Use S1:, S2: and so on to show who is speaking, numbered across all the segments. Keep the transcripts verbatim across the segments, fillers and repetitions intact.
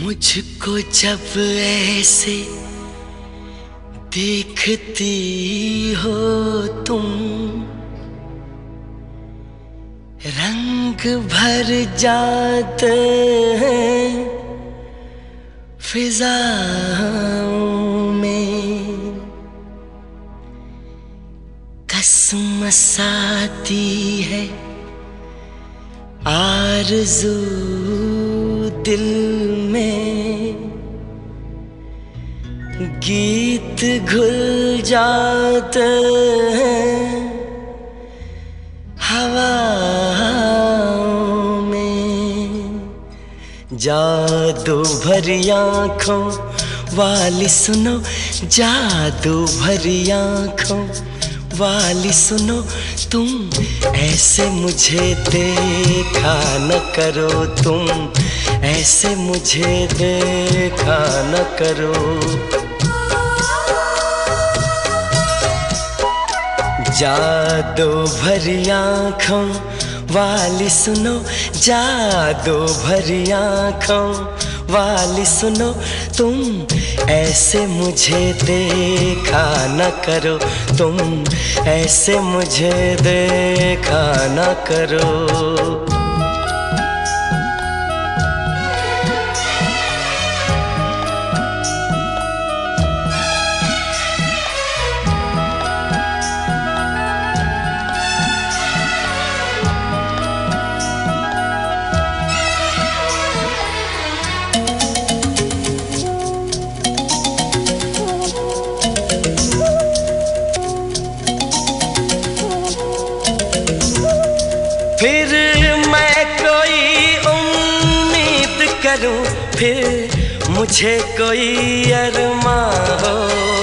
S1: मुझको जब ऐसे देखती हो तुम, रंग भर जाते हैं फिजाओं में। कसमसाती है आरज़ू दिल में, गीत घुल जाते हैं हवाओं में। जादू भरी आँखों वाली सुनो, जादू भरी आँखों वाली सुनो, तुम ऐसे मुझे देखा न करो, तुम ऐसे मुझे देखा न करो। जादू भरी आँखों वाली सुनो, जादू भरी आँखों वाली सुनो, तुम ऐसे मुझे देखा न करो, तुम ऐसे मुझे देखा न करो। फिर मैं कोई उम्मीद करूं, फिर मुझे कोई अरमां हो।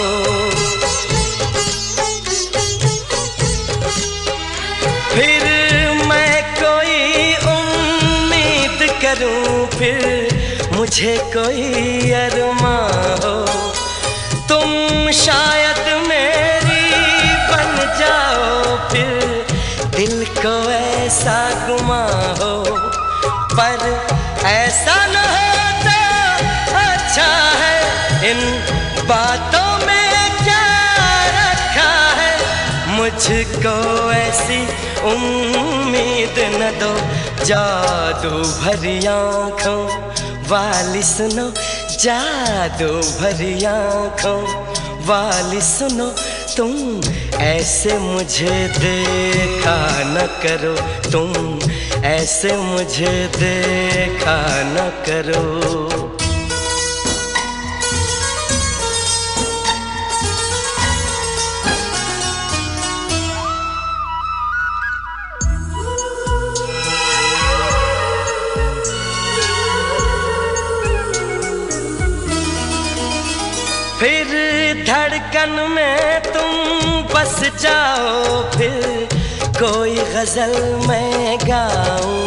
S1: फिर मैं कोई उम्मीद करूं, फिर मुझे कोई अरमां हो। तुम शायद मेरी बन जाओ, फिर दिल को ऐसा गुमा हो। पर ऐसा न हो तो अच्छा है, इन बातों में क्या रखा है। मुझको ऐसी उम्मीद न दो, जादू भरी आँखों वाली सुनो, जादू भरी आँखों वाली सुनो, तुम ऐसे मुझे देखा न करो, तुम ऐसे मुझे देखा न करो। फिर धड़कन में तुम बस जाओ, फिर कोई गजल मैं गाऊं।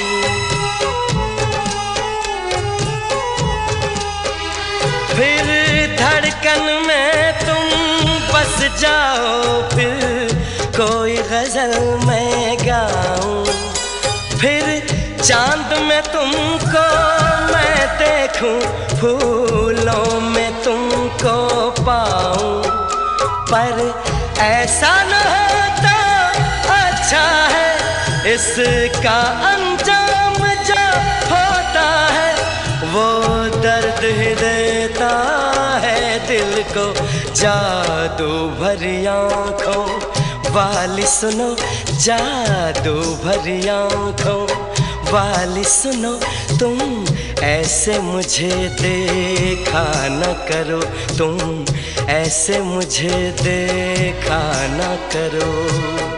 S1: फिर धड़कन में तुम बस जाओ, फिर कोई गजल मैं गाऊं। फिर चांद में तुमको मैं देखूं, फूलों में तुमको पाऊं। पर ऐसा न होता अच्छा है, इसका अंजाम जो होता है वो दर्द ही देता है दिल को। जादू भरी आँखों वाली सुनो, जादू भरी आँखों वाली सुनो, तुम ऐसे मुझे देखा न करो, तुम ऐसे मुझे देखा न करो।